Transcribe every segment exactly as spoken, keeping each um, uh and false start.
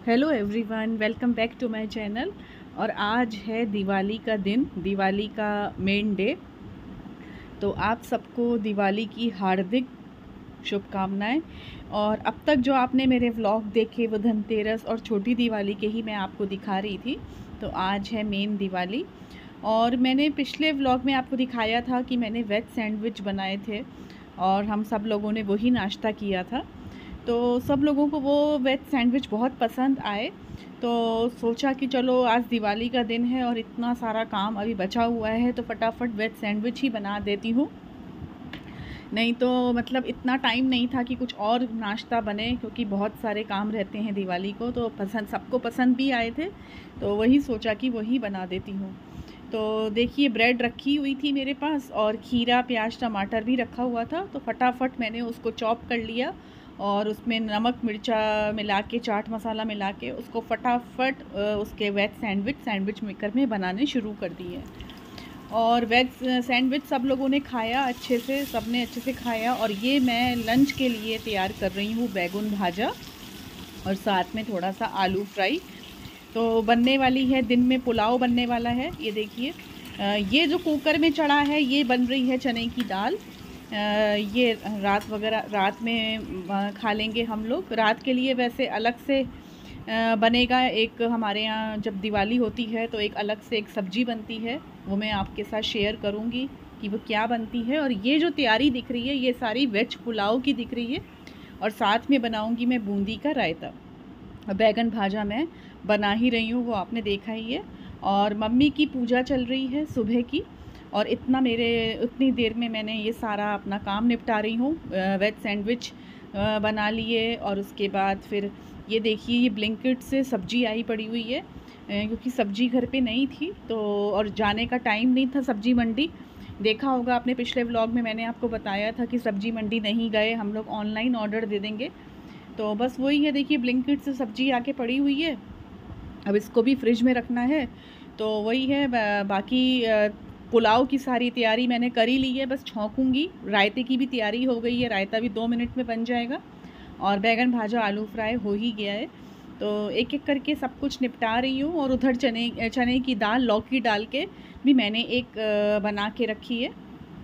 Hello everyone, welcome back to my channel. और आज है दिवाली का दिन, दिवाली का मेन डे। तो आप सबको दिवाली की हार्दिक शुभकामनाएं। और अब तक जो आपने मेरे व्लॉग देखे वो धनतेरस और छोटी दिवाली के ही मैं आपको दिखा रही थी। तो आज है मेन दिवाली। और मैंने पिछले व्लॉग में आपको दिखाया था कि मैंने वेज सैंडविच बनाए थे और हम सब लोगों ने वही नाश्ता किया था। तो सब लोगों को वो वेज सैंडविच बहुत पसंद आए। तो सोचा कि चलो आज दिवाली का दिन है और इतना सारा काम अभी बचा हुआ है तो फटाफट वेज सैंडविच ही बना देती हूँ। नहीं तो मतलब इतना टाइम नहीं था कि कुछ और नाश्ता बने, क्योंकि बहुत सारे काम रहते हैं दिवाली को। तो पसंद सबको पसंद भी आए थे, तो वही सोचा कि वही बना देती हूँ। तो देखिए, ब्रेड रखी हुई थी मेरे पास और खीरा प्याज टमाटर भी रखा हुआ था। तो फटाफट मैंने उसको चॉप कर लिया और उसमें नमक मिर्चा मिला के, चाट मसाला मिला के उसको फटाफट उसके वेज सैंडविच सैंडविच मेकर में बनाने शुरू कर दिए। और वेज सैंडविच सब लोगों ने खाया अच्छे से, सब ने अच्छे से खाया। और ये मैं लंच के लिए तैयार कर रही हूँ बैगन भाजा और साथ में थोड़ा सा आलू फ्राई। तो बनने वाली है, दिन में पुलाव बनने वाला है। ये देखिए, ये जो कुकर में चढ़ा है ये बन रही है चने की दाल। ये रात वगैरह रात में खा लेंगे हम लोग। रात के लिए वैसे अलग से बनेगा। एक हमारे यहाँ जब दिवाली होती है तो एक अलग से एक सब्ज़ी बनती है, वो मैं आपके साथ शेयर करूँगी कि वो क्या बनती है। और ये जो तैयारी दिख रही है ये सारी वेज पुलाव की दिख रही है। और साथ में बनाऊँगी मैं बूंदी का रायता। बैगन भाजा मैं बना ही रही हूँ, वो आपने देखा ही है। और मम्मी की पूजा चल रही है सुबह की, और इतना मेरे उतनी देर में मैंने ये सारा अपना काम निपटा रही हूँ। वेज सैंडविच बना लिए और उसके बाद फिर ये देखिए, ये ब्लिंकिट से सब्ज़ी आई पड़ी हुई है, क्योंकि सब्ज़ी घर पे नहीं थी तो, और जाने का टाइम नहीं था सब्ज़ी मंडी। देखा होगा आपने पिछले व्लॉग में, मैंने आपको बताया था कि सब्ज़ी मंडी नहीं गए हम लोग, ऑनलाइन ऑर्डर दे देंगे। तो बस वही है, देखिए ब्लिंकिट से सब्ज़ी आके पड़ी हुई है। अब इसको भी फ्रिज में रखना है। तो वही है, बाकी पुलाव की सारी तैयारी मैंने कर ही ली है, बस छौंकूंगी। रायते की भी तैयारी हो गई है, रायता भी दो मिनट में बन जाएगा। और बैगन भाजा आलू फ्राई हो ही गया है। तो एक एक करके सब कुछ निपटा रही हूँ। और उधर चने चने की दाल, लौकी डाल के भी मैंने एक बना के रखी है।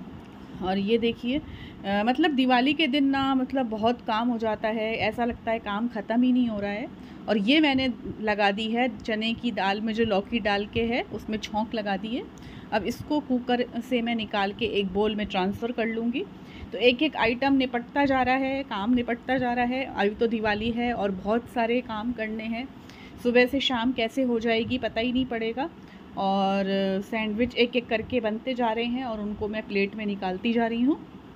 और ये देखिए, मतलब दिवाली के दिन ना, मतलब बहुत काम हो जाता है, ऐसा लगता है काम ख़त्म ही नहीं हो रहा है। और ये मैंने लगा दी है चने की दाल में, जो लौकी डाल के है उसमें छौंक लगा दी है। अब इसको कुकर से मैं निकाल के एक बोल में ट्रांसफ़र कर लूँगी। तो एक एक आइटम निपटता जा रहा है, काम निपटता जा रहा है। अभी तो दिवाली है और बहुत सारे काम करने हैं। सुबह से शाम कैसे हो जाएगी पता ही नहीं पड़ेगा। और सैंडविच एक एक करके बनते जा रहे हैं और उनको मैं प्लेट में निकालती जा रही हूँ।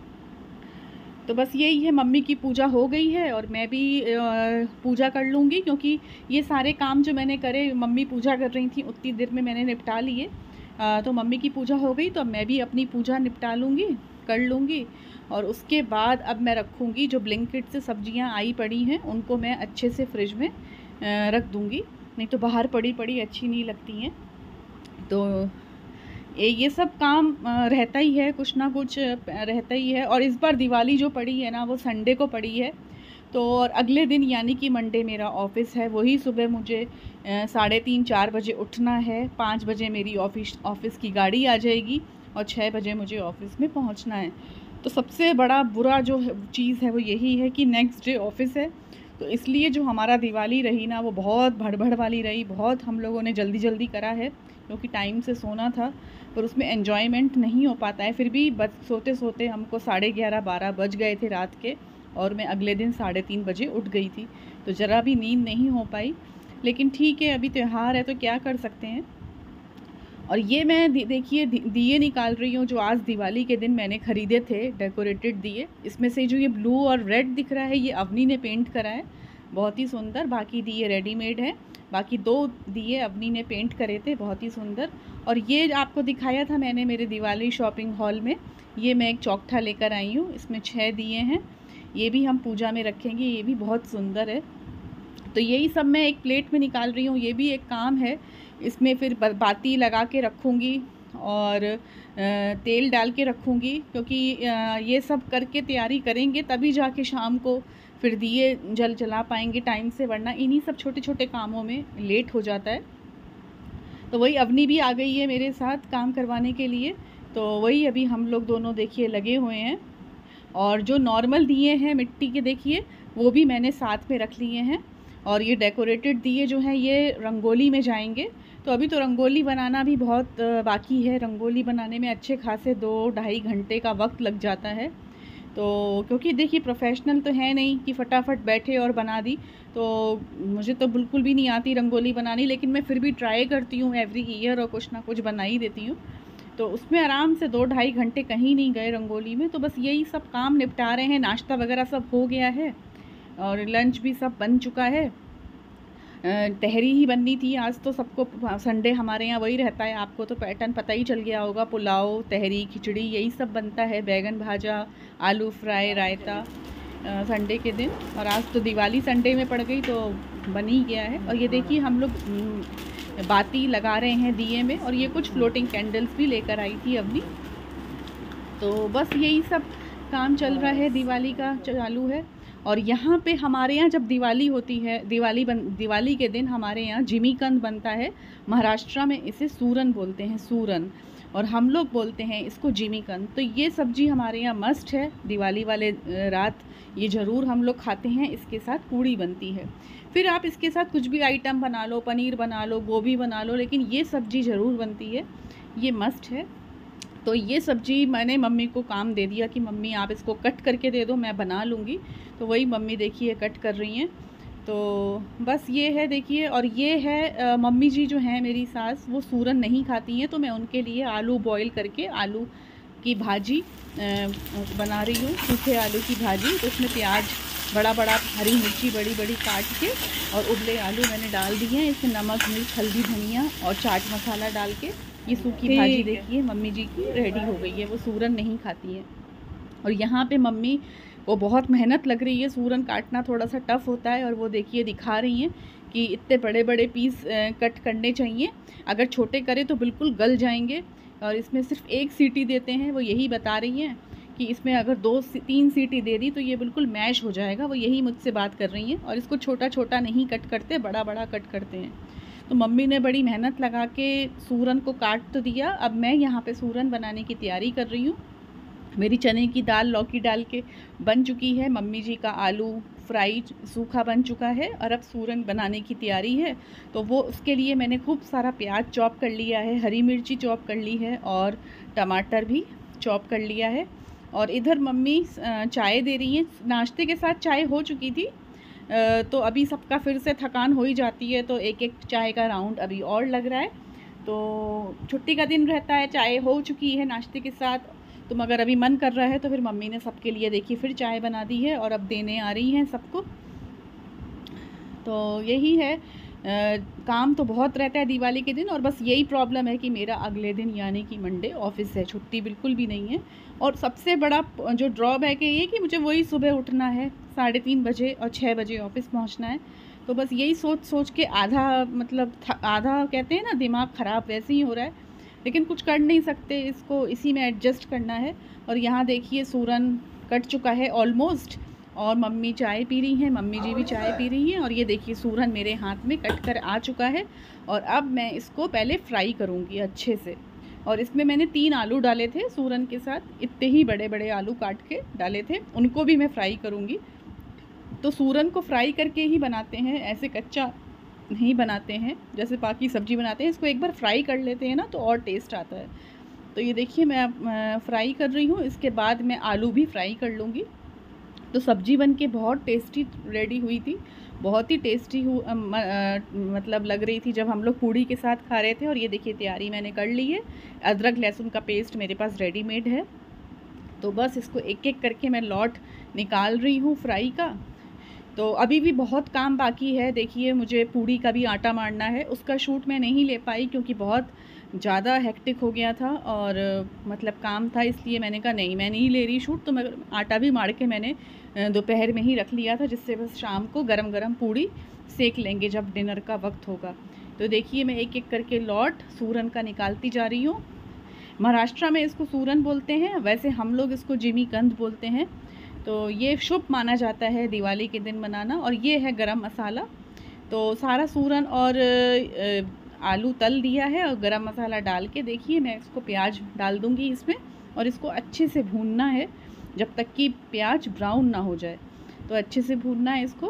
तो बस यही है, मम्मी की पूजा हो गई है और मैं भी पूजा कर लूँगी, क्योंकि ये सारे काम जो मैंने करे, मम्मी पूजा कर रही थी उतनी देर में मैंने निपटा लिए। तो मम्मी की पूजा हो गई तो मैं भी अपनी पूजा निपटा लूँगी, कर लूँगी। और उसके बाद अब मैं रखूँगी, जो ब्लिंकिट से सब्जियां आई पड़ी हैं उनको मैं अच्छे से फ्रिज में रख दूँगी, नहीं तो बाहर पड़ी पड़ी अच्छी नहीं लगती हैं। तो ये सब काम रहता ही है, कुछ ना कुछ रहता ही है। और इस बार दिवाली जो पड़ी है ना, वो संडे को पड़ी है। तो और अगले दिन यानी कि मंडे मेरा ऑफ़िस है। वही सुबह मुझे साढ़े तीन चार बजे उठना है। पाँच बजे मेरी ऑफिस ऑफ़िस की गाड़ी आ जाएगी और छः बजे मुझे ऑफ़िस में पहुंचना है। तो सबसे बड़ा बुरा जो चीज़ है वो यही है कि नेक्स्ट डे ऑफ़िस है। तो इसलिए जो हमारा दिवाली रही ना, वो बहुत भड़बड़ वाली रही। बहुत हम लोगों ने जल्दी जल्दी करा है, क्योंकि टाइम से सोना था, पर उसमें एन्जॉयमेंट नहीं हो पाता है। फिर भी बस सोते सोते हमको साढ़े ग्यारह बारह बज गए थे रात के, और मैं अगले दिन साढ़े तीन बजे उठ गई थी। तो ज़रा भी नींद नहीं हो पाई। लेकिन ठीक है, अभी त्यौहार है तो क्या कर सकते हैं। और ये मैं देखिए दिए निकाल रही हूँ, जो आज दिवाली के दिन मैंने ख़रीदे थे, डेकोरेटेड दिए। इसमें से जो ये ब्लू और रेड दिख रहा है ये अवनी ने पेंट करा है, बहुत ही सुंदर। बाकी दिए रेडीमेड हैं। बाकी दो दिए अवनी ने पेंट करे थे, बहुत ही सुंदर। और ये आपको दिखाया था मैंने मेरे दिवाली शॉपिंग हॉल में, ये मैं एक चौखटा लेकर आई हूँ। इसमें छः दिए हैं, ये भी हम पूजा में रखेंगे, ये भी बहुत सुंदर है। तो यही सब मैं एक प्लेट में निकाल रही हूँ, ये भी एक काम है। इसमें फिर बाती लगा के रखूँगी और तेल डाल के रखूँगी, क्योंकि ये सब करके तैयारी करेंगे तभी जाके शाम को फिर दिए जल जला पाएंगे टाइम से, वरना इन्हीं सब छोटे छोटे कामों में लेट हो जाता है। तो वही अवनी भी आ गई है मेरे साथ काम करवाने के लिए। तो वही अभी हम लोग दोनों देखिए लगे हुए हैं। और जो नॉर्मल दिए हैं मिट्टी के देखिए वो भी मैंने साथ में रख लिए हैं। और ये डेकोरेटेड दिए जो हैं ये रंगोली में जाएंगे। तो अभी तो रंगोली बनाना भी बहुत बाकी है। रंगोली बनाने में अच्छे खासे दो ढाई घंटे का वक्त लग जाता है। तो क्योंकि देखिए प्रोफेशनल तो है नहीं कि फटाफट बैठे और बना दी। तो मुझे तो बिल्कुल भी नहीं आती रंगोली बनानी, लेकिन मैं फिर भी ट्राई करती हूँ एवरी ईयर और कुछ ना कुछ बना ही देती हूँ। तो उसमें आराम से दो ढाई घंटे कहीं नहीं गए रंगोली में। तो बस यही सब काम निपटा रहे हैं। नाश्ता वगैरह सब हो गया है और लंच भी सब बन चुका है। तहरी ही बननी थी आज तो सबको, संडे हमारे यहाँ वही रहता है। आपको तो पैटर्न पता ही चल गया होगा, पुलाव तहरी खिचड़ी यही सब बनता है, बैगन भाजा आलू फ्राई रायता संडे के दिन। और आज तो दिवाली संडे में पड़ गई तो बन ही गया है। और ये देखिए हम लोग बाती लगा रहे हैं दिए में, और ये कुछ फ्लोटिंग कैंडल्स भी लेकर आई थी अवनी। तो बस यही सब काम चल रहा है, दिवाली का चालू है। और यहाँ पे हमारे यहाँ जब दिवाली होती है, दिवाली बन दिवाली के दिन हमारे यहाँ जिमीकंद बनता है। महाराष्ट्र में इसे सूरन बोलते हैं, सूरन, और हम लोग बोलते हैं इसको जिमीकंद। तो ये सब्ज़ी हमारे यहाँ मस्ट है, दिवाली वाले रात ये ज़रूर हम लोग खाते हैं। इसके साथ पूड़ी बनती है। फिर आप इसके साथ कुछ भी आइटम बना लो, पनीर बना लो, गोभी बना लो, लेकिन ये सब्ज़ी ज़रूर बनती है, ये मस्ट है। तो ये सब्ज़ी मैंने मम्मी को काम दे दिया कि मम्मी आप इसको कट करके दे दो, मैं बना लूँगी। तो वही मम्मी देखिए कट कर रही हैं। तो बस ये है देखिए। और ये है आ, मम्मी जी जो हैं मेरी सास, वो सूरन नहीं खाती हैं, तो मैं उनके लिए आलू बॉईल करके आलू की भाजी आ, बना रही हूँ, सूखे आलू की भाजी। तो उसमें प्याज बड़ा बड़ा, हरी मिर्ची बड़ी बड़ी काट के और उबले आलू मैंने डाल दिए हैं। इसमें नमक मिर्च हल्दी धनिया और चाट मसाला डाल के ये सूखी भाजी देखिए मम्मी जी की रेडी हो गई है। वो सूरन नहीं खाती हैं। और यहाँ पे मम्मी को बहुत मेहनत लग रही है, सूरन काटना थोड़ा सा टफ़ होता है। और वो देखिए दिखा रही हैं कि इतने बड़े बड़े पीस कट करने चाहिए, अगर छोटे करें तो बिल्कुल गल जाएंगे। और इसमें सिर्फ एक सीटी देते हैं, वो यही बता रही हैं कि इसमें अगर दो तीन सीटी दे दी तो ये बिल्कुल मैश हो जाएगा। वो यही मुझसे बात कर रही हैं। और इसको छोटा छोटा नहीं कट करते, बड़ा बड़ा कट करते हैं। तो मम्मी ने बड़ी मेहनत लगा के सूरन को काट तो दिया। अब मैं यहाँ पे सूरन बनाने की तैयारी कर रही हूँ। मेरी चने की दाल लौकी डाल के बन चुकी है, मम्मी जी का आलू फ्राई सूखा बन चुका है, और अब सूरन बनाने की तैयारी है। तो वो उसके लिए मैंने खूब सारा प्याज चॉप कर लिया है, हरी मिर्ची चॉप कर ली है और टमाटर भी चॉप कर लिया है। और इधर मम्मी चाय दे रही हैं। नाश्ते के साथ चाय हो चुकी थी, तो अभी सबका फिर से थकान हो ही जाती है, तो एक एक चाय का राउंड अभी और लग रहा है। तो छुट्टी का दिन रहता है, चाय हो चुकी है नाश्ते के साथ। तो मगर अभी मन कर रहा है तो फिर मम्मी ने सबके लिए देखिए फिर चाय बना दी है और अब देने आ रही हैं सबको। तो यही है, आ, काम तो बहुत रहता है दिवाली के दिन। और बस यही प्रॉब्लम है कि मेरा अगले दिन यानी कि मंडे ऑफिस है, छुट्टी बिल्कुल भी नहीं है। और सबसे बड़ा जो ड्रॉबैक है ये कि मुझे वही सुबह उठना है साढ़े तीन बजे और छः बजे ऑफिस पहुंचना है। तो बस यही सोच सोच के आधा मतलब आधा कहते हैं ना दिमाग ख़राब, वैसे ही हो रहा है। लेकिन कुछ कर नहीं सकते, इसको इसी में एडजस्ट करना है। और यहाँ देखिए सूरन कट चुका है ऑलमोस्ट, और मम्मी चाय पी रही हैं, मम्मी जी भी चाय पी रही हैं। और ये देखिए सूरन मेरे हाथ में कट कर आ चुका है। और अब मैं इसको पहले फ्राई करूँगी अच्छे से। और इसमें मैंने तीन आलू डाले थे सूरन के साथ, इतने ही बड़े बड़े आलू काट के डाले थे, उनको भी मैं फ्राई करूँगी। तो सूरन को फ्राई करके ही बनाते हैं, ऐसे कच्चा नहीं बनाते हैं जैसे बाकी सब्ज़ी बनाते हैं। इसको एक बार फ्राई कर लेते हैं ना तो और टेस्ट आता है। तो ये देखिए मैं फ्राई कर रही हूँ, इसके बाद मैं आलू भी फ्राई कर लूँगी। तो सब्ज़ी बन के बहुत टेस्टी रेडी हुई थी, बहुत ही टेस्टी हु आ, आ, मतलब लग रही थी जब हम लोग पूड़ी के साथ खा रहे थे। और ये देखिए तैयारी मैंने कर ली है, अदरक लहसुन का पेस्ट मेरे पास रेडीमेड है। तो बस इसको एक एक करके मैं लौट निकाल रही हूँ फ्राई का। तो अभी भी बहुत काम बाकी है। देखिए मुझे पूड़ी का भी आटा मारना है, उसका शूट मैं नहीं ले पाई क्योंकि बहुत ज़्यादा हेक्टिक हो गया था और मतलब काम था, इसलिए मैंने कहा नहीं मैं नहीं ले रही शूट। तो मैं आटा भी मार के मैंने दोपहर में ही रख लिया था, जिससे बस शाम को गरम गरम पूड़ी सेक लेंगे जब डिनर का वक्त होगा। तो देखिए मैं एक एक करके लौट सूरन का निकालती जा रही हूँ। महाराष्ट्र में इसको सूरन बोलते हैं, वैसे हम लोग इसको जिमीकंद बोलते हैं। तो ये शुभ माना जाता है दिवाली के दिन बनाना। और ये है गरम मसाला। तो सारा सूरन और आलू तल दिया है और गरम मसाला डाल के देखिए मैं इसको प्याज डाल दूँगी इसमें, और इसको अच्छे से भूनना है जब तक कि प्याज ब्राउन ना हो जाए। तो अच्छे से भूनना है इसको।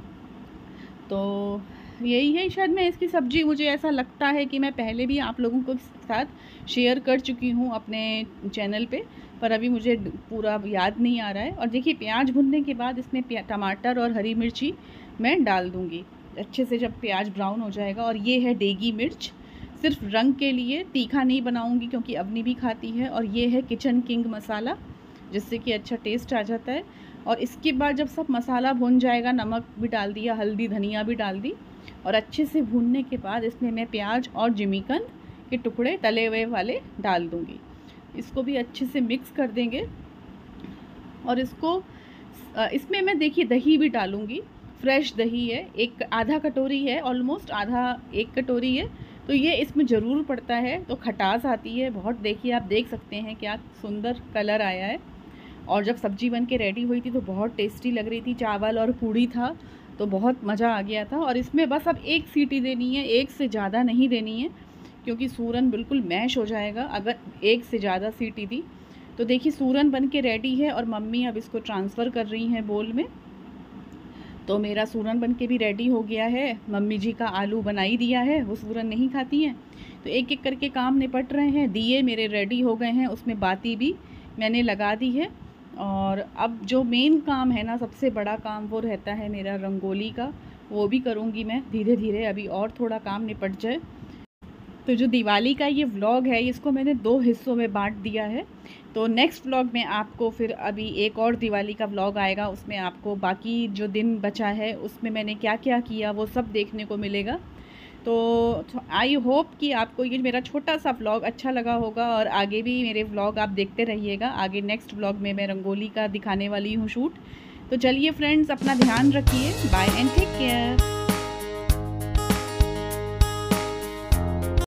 तो यही है, शायद मैं इसकी सब्ज़ी, मुझे ऐसा लगता है कि मैं पहले भी आप लोगों को साथ शेयर कर चुकी हूँ अपने चैनल पे, पर अभी मुझे पूरा याद नहीं आ रहा है। और देखिए प्याज भुनने के बाद इसमें टमाटर और हरी मिर्ची मैं डाल दूँगी अच्छे से जब प्याज ब्राउन हो जाएगा। और ये है देगी मिर्च, सिर्फ रंग के लिए, तीखा नहीं बनाऊँगी क्योंकि अवनी भी खाती है। और ये है किचन किंग मसाला, जिससे कि अच्छा टेस्ट आ जाता है। और इसके बाद जब सब मसाला भुन जाएगा, नमक भी डाल दिया, हल्दी धनिया भी डाल दी, और अच्छे से भूनने के बाद इसमें मैं प्याज और जिमीकंद के टुकड़े तले हुए वाले डाल दूँगी। इसको भी अच्छे से मिक्स कर देंगे। और इसको इसमें मैं देखिए दही भी डालूँगी, फ्रेश दही है, एक आधा कटोरी है, ऑलमोस्ट आधा एक कटोरी है। तो ये इसमें ज़रूर पड़ता है, तो खटास आती है बहुत। देखिए आप देख सकते हैं क्या सुंदर कलर आया है। और जब सब्ज़ी बन के रेडी हुई थी तो बहुत टेस्टी लग रही थी, चावल और पूड़ी था, तो बहुत मज़ा आ गया था। और इसमें बस अब एक सीटी देनी है, एक से ज़्यादा नहीं देनी है क्योंकि सूरन बिल्कुल मैश हो जाएगा अगर एक से ज़्यादा सीटी दी। तो देखिए सूरन बन के रेडी है और मम्मी अब इसको ट्रांसफ़र कर रही हैं बोल में। तो मेरा सूरन बन के भी रेडी हो गया है। मम्मी जी का आलू बना ही दिया है, वो सूरन नहीं खाती हैं। तो एक एक करके काम निपट रहे हैं। दिए मेरे रेडी हो गए हैं, उसमें बाती भी मैंने लगा दी है। और अब जो मेन काम है ना, सबसे बड़ा काम, वो रहता है मेरा रंगोली का, वो भी करूँगी मैं धीरे धीरे, अभी और थोड़ा काम निपट जाए। तो जो दिवाली का ये व्लॉग है, इसको मैंने दो हिस्सों में बांट दिया है। तो नेक्स्ट व्लॉग में आपको फिर अभी एक और दिवाली का व्लॉग आएगा, उसमें आपको बाकी जो दिन बचा है उसमें मैंने क्या क्या किया वो सब देखने को मिलेगा। तो आई होप कि आपको ये मेरा छोटा सा व्लॉग अच्छा लगा होगा, और आगे भी मेरे व्लॉग आप देखते रहिएगा। आगे नेक्स्ट व्लॉग में मैं रंगोली का दिखाने वाली हूँ शूट। तो चलिए फ्रेंड्स, अपना ध्यान रखिए, बाय एंड टेक केयर।